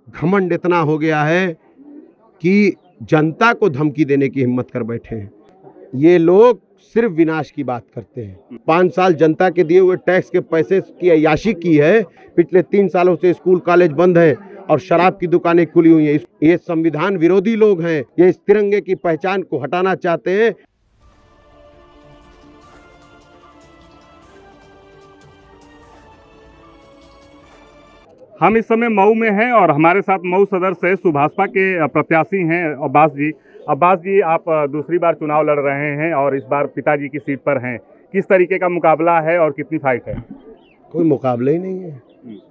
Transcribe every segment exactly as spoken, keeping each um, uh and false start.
घमंड इतना हो गया है कि जनता को धमकी देने की हिम्मत कर बैठे हैं। ये लोग सिर्फ विनाश की बात करते हैं। पाँच साल जनता के दिए हुए टैक्स के पैसे की अय्याशी की है। पिछले तीन सालों से स्कूल कॉलेज बंद है और शराब की दुकानें खुली हुई हैं। ये संविधान विरोधी लोग हैं। ये इस तिरंगे की पहचान को हटाना चाहते हैं। हम इस समय मऊ में हैं और हमारे साथ मऊ सदर से सुभाषपा के प्रत्याशी हैं अब्बास जी। अब्बास जी, आप दूसरी बार चुनाव लड़ रहे हैं और इस बार पिताजी की सीट पर हैं। किस तरीके का मुकाबला है और कितनी फाइट है? कोई मुकाबला ही नहीं है।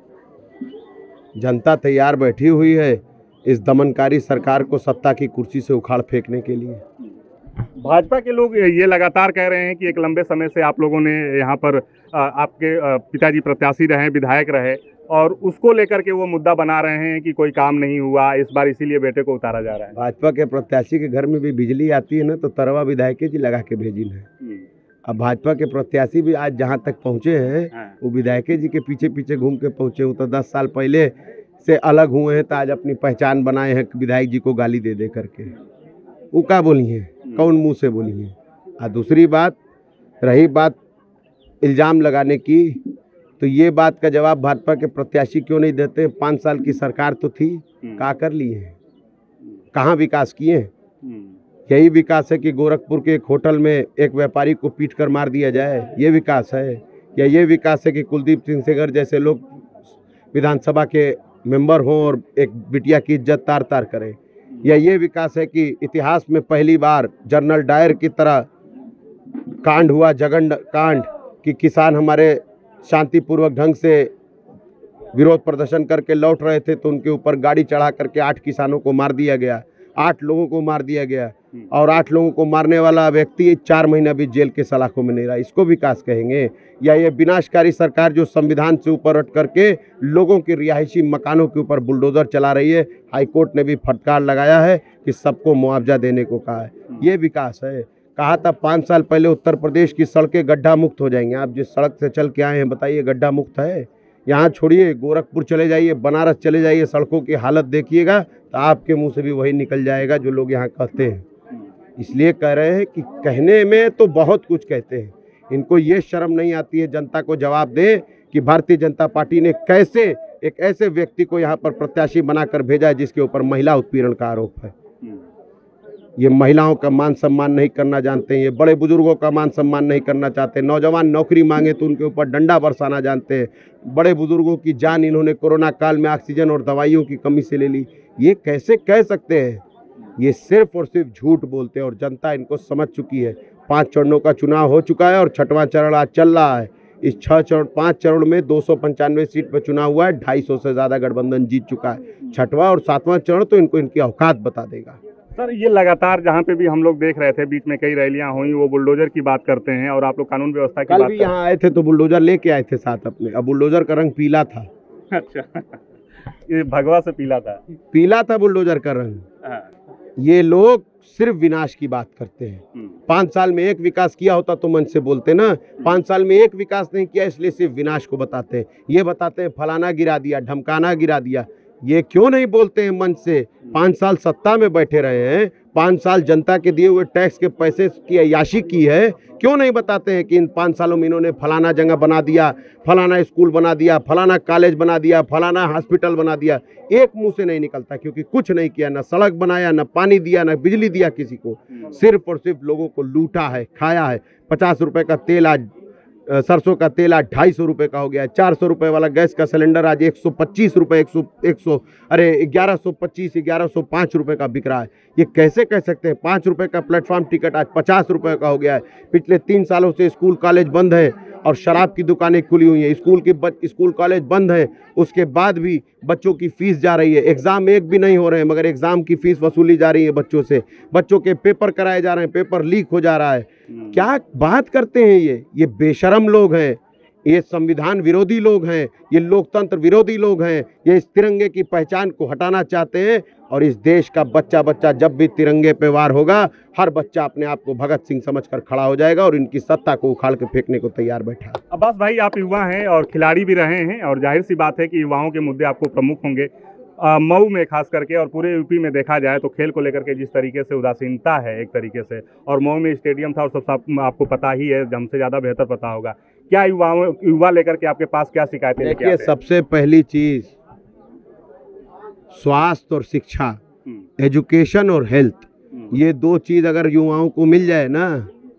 जनता तैयार बैठी हुई है इस दमनकारी सरकार को सत्ता की कुर्सी से उखाड़ फेंकने के लिए। भाजपा के लोग ये लगातार कह रहे हैं कि एक लंबे समय से आप लोगों ने यहाँ पर आपके पिताजी प्रत्याशी रहे, विधायक रहे, और उसको लेकर के वो मुद्दा बना रहे हैं कि कोई काम नहीं हुआ इस बार, इसीलिए बेटे को उतारा जा रहा है। भाजपा के प्रत्याशी के घर में भी बिजली आती है ना, तो तरवा विधायक जी लगा के भेजी है। अब भाजपा के प्रत्याशी भी आज जहाँ तक पहुँचे हैं वो विधायक जी के पीछे पीछे घूम के पहुँचे। वो तो दस साल पहले से अलग हुए हैं, तो आज अपनी पहचान बनाए हैं विधायक जी को गाली दे दे करके। वो क्या बोली है, कौन मुंह से बोली है। और दूसरी बात रही बात इल्ज़ाम लगाने की, तो ये बात का जवाब भाजपा के प्रत्याशी क्यों नहीं देते? पाँच साल की सरकार तो थी, क्या कर ली है, कहाँ विकास किए? यही विकास है कि गोरखपुर के एक होटल में एक व्यापारी को पीट कर मार दिया जाए, ये विकास है? या ये विकास है कि कुलदीप सिंह सेंगर जैसे लोग विधानसभा के मेंबर हों और एक बिटिया की इज्जत तार तार करें? या ये विकास है कि इतिहास में पहली बार जनरल डायर की तरह कांड हुआ, जगन कांड, कि किसान हमारे शांतिपूर्वक ढंग से विरोध प्रदर्शन करके लौट रहे थे तो उनके ऊपर गाड़ी चढ़ा करके आठ किसानों को मार दिया गया, आठ लोगों को मार दिया गया, और आठ लोगों को मारने वाला व्यक्ति चार महीना भी जेल के सलाखों में नहीं रहा। इसको विकास कहेंगे? या ये विनाशकारी सरकार जो संविधान से ऊपर उठ करके लोगों के रिहायशी मकानों के ऊपर बुलडोजर चला रही है? हाईकोर्ट ने भी फटकार लगाया है कि सबको मुआवजा देने को कहा है। ये विकास है? कहा था पाँच साल पहले उत्तर प्रदेश की सड़कें गड्ढा मुक्त हो जाएंगे। आप जिस सड़क से चल के आए हैं बताइए गड्ढा मुक्त है? यहाँ छोड़िए, गोरखपुर चले जाइए, बनारस चले जाइए, सड़कों की हालत देखिएगा तो आपके मुंह से भी वही निकल जाएगा जो लोग यहाँ कहते हैं। इसलिए कह रहे हैं कि कहने में तो बहुत कुछ कहते हैं, इनको ये शर्म नहीं आती है जनता को जवाब दे कि भारतीय जनता पार्टी ने कैसे एक ऐसे व्यक्ति को यहाँ पर प्रत्याशी बनाकर भेजा है जिसके ऊपर महिला उत्पीड़न का आरोप है। ये महिलाओं का मान सम्मान नहीं करना जानते हैं, ये बड़े बुजुर्गों का मान सम्मान नहीं करना चाहते, नौजवान नौकरी मांगे तो उनके ऊपर डंडा बरसाना जानते हैं, बड़े बुजुर्गों की जान इन्होंने कोरोना काल में ऑक्सीजन और दवाइयों की कमी से ले ली। ये कैसे कह सकते हैं? ये सिर्फ और सिर्फ झूठ बोलते हैं और जनता इनको समझ चुकी है। पाँच चरणों का चुनाव हो चुका है और छठवां चरण आज चल रहा है। इस छह चरण पाँच चरण में दो सौ पंचानवे सीट पर चुनाव हुआ है, ढाई सौ से ज़्यादा गठबंधन जीत चुका है। छठवां और सातवां चरण तो इनको इनकी औकात बता देगा। सर, ये लगातार जहाँ पे भी हम लोग देख रहे थे, बीच में कई रैलियां हुई, वो बुलडोजर की बात करते हैं और आप लोग कानून व्यवस्था की कल बात भी यहाँ आए थे तो बुलडोजर लेके आए थे साथ अपने। अब बुलडोजर का रंग पीला था। अच्छा, ये भगवा से पीला था? पीला था बुलडोजर का रंग। ये लोग सिर्फ विनाश की बात करते हैं। पाँच साल में एक विकास किया होता तो मन से बोलते ना। पाँच साल में एक विकास नहीं किया इसलिए सिर्फ विनाश को बताते हैं। ये बताते हैं फलाना गिरा दिया, ढमकाना गिरा दिया। ये क्यों नहीं बोलते हैं मन से? पाँच साल सत्ता में बैठे रहे हैं, पाँच साल जनता के दिए हुए टैक्स के पैसे की अय्याशी की है, क्यों नहीं बताते हैं कि इन पाँच सालों में इन्होंने फलाना जगह बना दिया, फलाना स्कूल बना दिया, फलाना कॉलेज बना दिया, फलाना हॉस्पिटल बना दिया? एक मुंह से नहीं निकलता क्योंकि कुछ नहीं किया, ना सड़क बनाया, ना पानी दिया, ना बिजली दिया किसी को। सिर्फ और सिर्फ लोगों को लूटा है, खाया है। पचास रुपए का तेल आज, सरसों का तेल आज ढाई सौ रुपये का हो गया है। चार सौ रुपये वाला गैस का सिलेंडर आज एक सौ पच्चीस रुपये एक सौ एक सौ अरे ग्यारह सौ पच्चीस ग्यारह सौ पाँच रुपये का बिक रहा है। ये कैसे कह सकते हैं? पाँच रुपये का प्लेटफॉर्म टिकट आज पचास रुपये का हो गया है। पिछले तीन सालों से स्कूल कॉलेज बंद है और शराब की दुकानें खुली हुई हैं। स्कूल की स्कूल कॉलेज बंद है, उसके बाद भी बच्चों की फीस जा रही है। एग्ज़ाम एक भी नहीं हो रहे हैं मगर एग्ज़ाम की फीस वसूली जा रही है बच्चों से। बच्चों के पेपर कराए जा रहे हैं, पेपर लीक हो जा रहा है। क्या बात करते हैं ये ये बेशरम लोग हैं, ये संविधान विरोधी लोग हैं, ये लोकतंत्र विरोधी लोग हैं। ये इस तिरंगे की पहचान को हटाना चाहते हैं और इस देश का बच्चा बच्चा जब भी तिरंगे पे वार होगा, हर बच्चा अपने आप को भगत सिंह समझकर खड़ा हो जाएगा और इनकी सत्ता को उखाड़ के फेंकने को तैयार बैठा है। अब्बास भाई, आप युवा हैं और खिलाड़ी भी रहे हैं और जाहिर सी बात है कि युवाओं के मुद्दे आपको प्रमुख होंगे। अ, मऊ में खास करके और पूरे यूपी में देखा जाए तो खेल को लेकर के जिस तरीके से उदासीनता है एक तरीके से, और मऊ में स्टेडियम था और सब सब आपको पता ही है, हमसे ज़्यादा बेहतर पता होगा, क्या युवाओं युवा लेकर के आपके पास क्या शिकायतें लेके देखिए, आते हैं? सबसे पहली चीज स्वास्थ्य और शिक्षा, हम्म, एजुकेशन और हेल्थ, हम्म, ये दो चीज अगर युवाओं को मिल जाए ना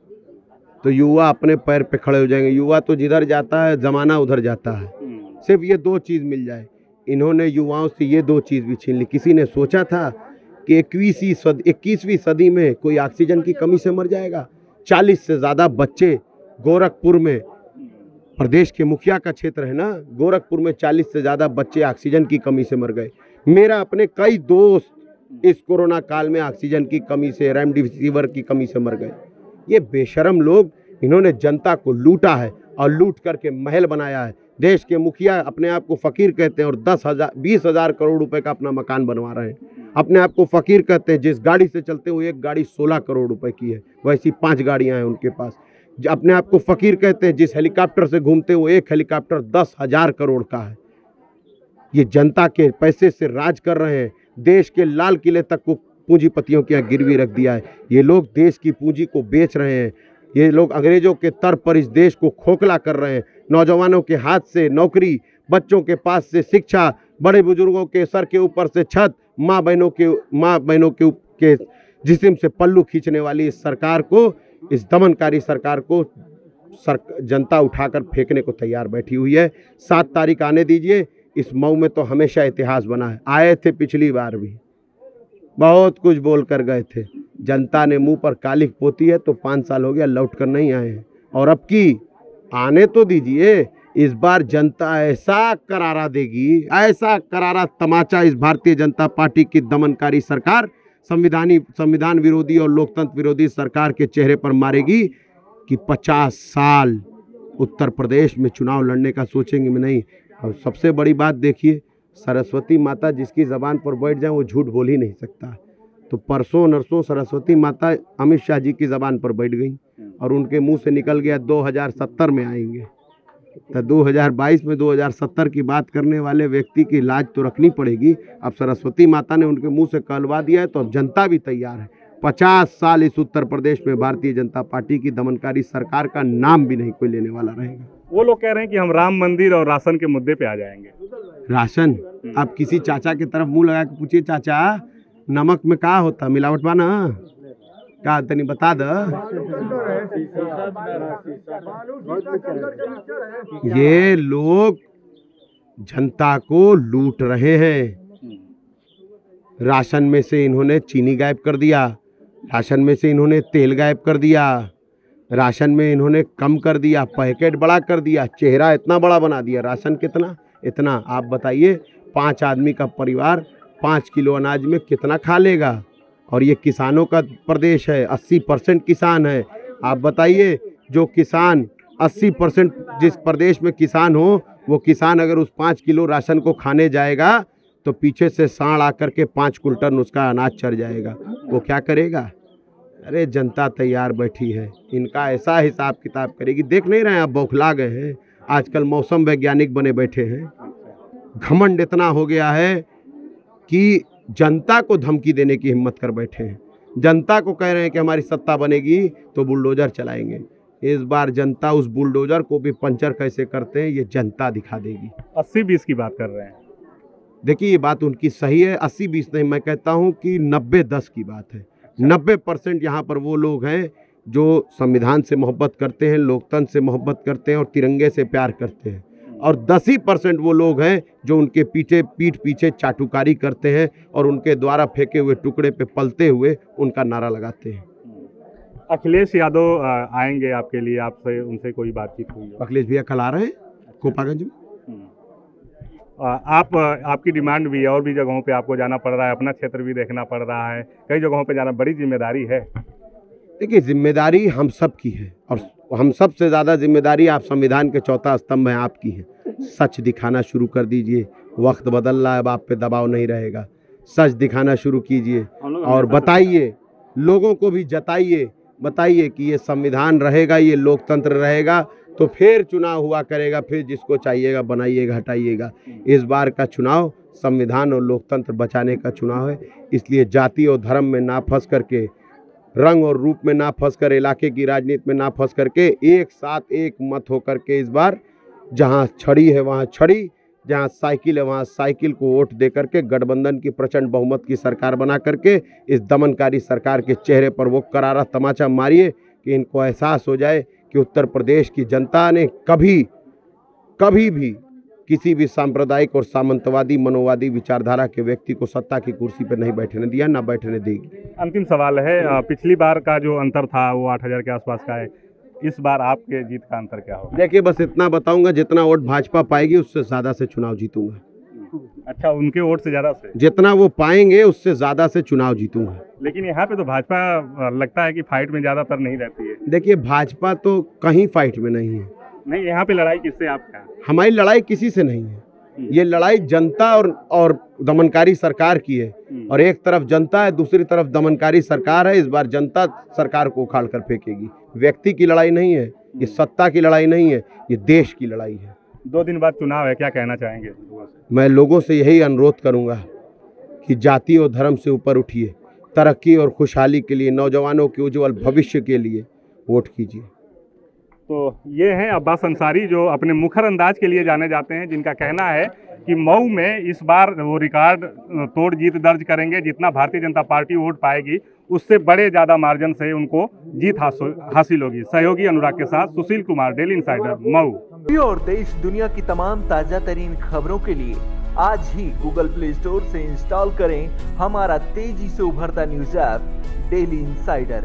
तो युवा अपने पैर पे खड़े हो जाएंगे। युवा तो जिधर जाता है जमाना उधर जाता है। हम्म, सिर्फ ये दो चीज मिल जाए, इन्होंने युवाओं से ये दो चीज भी छीन ली। किसी ने सोचा था कि इक्कीसवीं सदी इक्कीसवीं सदी में कोई ऑक्सीजन की कमी से मर जाएगा? चालीस से ज्यादा बच्चे गोरखपुर में, प्रदेश के मुखिया का क्षेत्र है ना, गोरखपुर में चालीस से ज़्यादा बच्चे ऑक्सीजन की कमी से मर गए। मेरा अपने कई दोस्त इस कोरोना काल में ऑक्सीजन की कमी से, रेमडेसिविर की कमी से मर गए। ये बेशरम लोग, इन्होंने जनता को लूटा है और लूट करके महल बनाया है। देश के मुखिया अपने आप को फ़कीर कहते हैं और दस हज़ार बीस हज़ार करोड़ रुपए का अपना मकान बनवा रहे हैं। अपने आप को फ़कीर कहते हैं, जिस गाड़ी से चलते हुए एक गाड़ी सोलह करोड़ रुपए की है, वैसी पाँच गाड़ियाँ हैं उनके पास। अपने आप को फकीर कहते हैं, जिस हेलीकॉप्टर से घूमते हुए एक हेलीकॉप्टर दस हजार करोड़ का है। ये जनता के पैसे से राज कर रहे हैं। देश के लाल किले तक को पूंजीपतियों के यहाँ गिरवी रख दिया है। ये लोग देश की पूंजी को बेच रहे हैं। ये लोग अंग्रेजों के तर पर इस देश को खोखला कर रहे हैं। नौजवानों के हाथ से नौकरी, बच्चों के पास से शिक्षा, बड़े बुजुर्गों के सर के ऊपर से छत, माँ बहनों के माँ बहनों के, के जिस्म से पल्लू खींचने वाली इस सरकार को, इस दमनकारी सरकार को सर जनता उठाकर फेंकने को तैयार बैठी हुई है। सात तारीख आने दीजिए। इस मऊ में तो हमेशा इतिहास बना है। आए थे पिछली बार भी, बहुत कुछ बोल कर गए थे। जनता ने मुंह पर कालिख पोती है तो पाँच साल हो गया, लौट कर नहीं आए हैं। और अब की आने तो दीजिए। इस बार जनता ऐसा करारा देगी, ऐसा करारा तमाचा इस भारतीय जनता पार्टी की दमनकारी सरकार, संविधानी संविधान विरोधी और लोकतंत्र विरोधी सरकार के चेहरे पर मारेगी कि पचास साल उत्तर प्रदेश में चुनाव लड़ने का सोचेंगे में नहीं। और सबसे बड़ी बात देखिए, सरस्वती माता जिसकी ज़बान पर बैठ जाए वो झूठ बोल ही नहीं सकता। तो परसों नरसों सरस्वती माता अमित शाह जी की ज़बान पर बैठ गई और उनके मुंह से निकल गया दो हज़ार सत्तर में आएंगे। तो दो हज़ार बाईस में दो हज़ार सत्तर की बात करने वाले व्यक्ति की लाज तो रखनी पड़ेगी। अब सरस्वती माता ने उनके मुंह से कहलवा दिया है तो अब जनता भी तैयार है। पचास साल इस उत्तर प्रदेश में भारतीय जनता पार्टी की दमनकारी सरकार का नाम भी नहीं कोई लेने वाला रहेगा। वो लोग कह रहे हैं कि हम राम मंदिर और राशन के मुद्दे पे आ जाएंगे। राशन, आप किसी चाचा की तरफ मुंह लगा के पूछिए, चाचा नमक में क्या होता, मिलावट बा ना, क्या तनी बता द। ये लोग जनता को लूट रहे हैं। राशन में से इन्होंने चीनी गायब कर दिया, राशन में से इन्होंने तेल गायब कर दिया, राशन में इन्होंने कम कर दिया, पैकेट बड़ा कर दिया, चेहरा इतना बड़ा बना दिया। राशन कितना इतना आप बताइए, पाँच आदमी का परिवार पाँच किलो अनाज में कितना खा लेगा? और ये किसानों का प्रदेश है, अस्सी परसेंट किसान है। आप बताइए, जो किसान अस्सी परसेंट जिस प्रदेश में किसान हो, वो किसान अगर उस पाँच किलो राशन को खाने जाएगा तो पीछे से सांड आकर के पाँच कुंटल उसका अनाज चढ़ जाएगा, वो क्या करेगा? अरे जनता तैयार बैठी है, इनका ऐसा हिसाब किताब करेगी। देख नहीं रहे हैं आप, बौखला गए हैं। आजकल मौसम वैज्ञानिक बने बैठे हैं। घमंड इतना हो गया है कि जनता को धमकी देने की हिम्मत कर बैठे हैं। जनता को कह रहे हैं कि हमारी सत्ता बनेगी तो बुलडोजर चलाएंगे। इस बार जनता उस बुलडोजर को भी पंचर कैसे करते हैं ये जनता दिखा देगी। अस्सी बीस की बात कर रहे हैं। देखिए, ये बात उनकी सही है, अस्सी बीस नहीं, मैं कहता हूँ कि नब्बे दस की बात है। नब्बे परसेंट यहाँ पर वो लोग हैं जो संविधान से मोहब्बत करते हैं, लोकतंत्र से मोहब्बत करते हैं और तिरंगे से प्यार करते हैं। और दस ही परसेंट वो लोग हैं जो उनके पीछे पीठ पीछे चाटुकारी करते हैं और उनके द्वारा फेंके हुए टुकड़े पे पलते हुए उनका नारा लगाते हैं। अखिलेश यादव आएंगे आपके लिए, आपसे उनसे कोई बातचीत हुई? अखिलेश भैया कल आ रहे हैं कोपागंज में। आप आपकी डिमांड भी है, और भी जगहों पे आपको जाना पड़ रहा है, अपना क्षेत्र भी देखना पड़ रहा है, कई जगहों पे जाना, बड़ी जिम्मेदारी है। देखिए, जिम्मेदारी हम सब की है और हम सब से ज़्यादा जिम्मेदारी आप संविधान के चौथा स्तंभ है, आपकी है। सच दिखाना शुरू कर दीजिए, वक्त बदल रहा है, अब आप पे दबाव नहीं रहेगा। सच दिखाना शुरू कीजिए और बताइए, लोगों को भी जताइए, बताइए कि ये संविधान रहेगा, ये लोकतंत्र रहेगा तो फिर चुनाव हुआ करेगा, फिर जिसको चाहिएगा बनाइएगा, हटाइएगा। इस बार का चुनाव संविधान और लोकतंत्र बचाने का चुनाव है। इसलिए जाति और धर्म में ना फंस करके, रंग और रूप में ना फंस कर, इलाके की राजनीति में ना फंस करके एक साथ एक मत होकर के इस बार जहां छड़ी है वहां छड़ी, जहां साइकिल है वहां साइकिल को वोट दे करके गठबंधन की प्रचंड बहुमत की सरकार बना करके इस दमनकारी सरकार के चेहरे पर वो करारा तमाचा मारिए कि इनको एहसास हो जाए कि उत्तर प्रदेश की जनता ने कभी कभी भी किसी भी सांप्रदायिक और सामंतवादी मनोवादी विचारधारा के व्यक्ति को सत्ता की कुर्सी पर नहीं बैठने दिया, ना बैठने देगी। अंतिम सवाल है, अ, पिछली बार का जो अंतर था वो आठ हजार के आसपास का है, इस बार आपके जीत का अंतर क्या होगा? देखिए, बस इतना बताऊंगा, जितना वोट भाजपा पाएगी उससे ज्यादा से चुनाव जीतूंगा। अच्छा, उनके वोट से ज्यादा से? जितना वो पाएंगे उससे ज्यादा से चुनाव जीतूंगा। लेकिन यहाँ पे तो भाजपा अ, लगता है कि फाइट में ज्यादातर नहीं रहती है। देखिए, भाजपा तो कहीं फाइट में नहीं है। नहीं, यहाँ पे लड़ाई किससे आपका? हमारी लड़ाई किसी से नहीं है। ये लड़ाई जनता और और दमनकारी सरकार की है, और एक तरफ जनता है, दूसरी तरफ दमनकारी सरकार है। इस बार जनता सरकार को उखाड़ कर फेंकेगी। व्यक्ति की लड़ाई नहीं है, ये सत्ता की लड़ाई नहीं है, ये देश की लड़ाई है। दो दिन बाद चुनाव है, क्या कहना चाहेंगे? मैं लोगों से यही अनुरोध करूंगा कि जाति और धर्म से ऊपर उठिए, तरक्की और खुशहाली के लिए, नौजवानों के उज्जवल भविष्य के लिए वोट कीजिए। तो ये हैं अब्बास अंसारी, जो अपने मुखर अंदाज के लिए जाने जाते हैं, जिनका कहना है कि मऊ में इस बार वो रिकॉर्ड तोड़ जीत दर्ज करेंगे। जितना भारतीय जनता पार्टी वोट पाएगी उससे बड़े ज़्यादा मार्जिन से उनको जीत हासिल होगी। सहयोगी अनुराग के साथ सुशील कुमार, डेली इंसाइडर, मऊ। और देश दुनिया की तमाम ताजा तरीन खबरों के लिए आज ही गूगल प्ले स्टोर से इंस्टॉल करें हमारा तेजी से उभरता न्यूज ऐप डेली इंसाइडर।